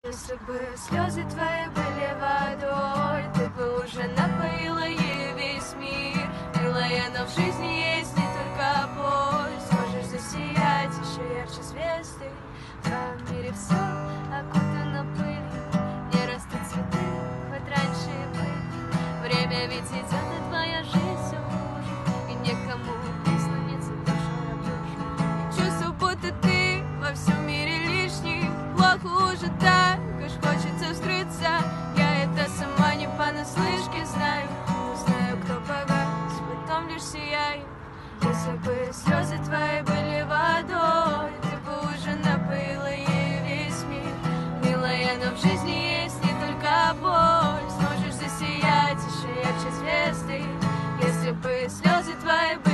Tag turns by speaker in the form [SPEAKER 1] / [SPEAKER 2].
[SPEAKER 1] Если бы слезы твои были водой, ты бы уже напоила ей весь мир. Милая, но в жизни есть не только боль. Сможешь засиять еще ярче звезды. В твоем мире все окутано пылью, не растут цветы, хоть раньше и были. Время ведь идет, и твоя жизнь все хуже, и некому прислониться душой об душу. Чувство, будто ты во всем мире лишний. Плохо уже так, уж хочется вскрыться. Я это сама не понаслышке знаю, но знаю, кто погас, потом лишь сияю. Если бы слезы твои были водой, ты бы уже напоила ей весь мир. Милая, но в жизни есть не только боль. Сможешь засиять еще ярче звезды. Если бы слезы твои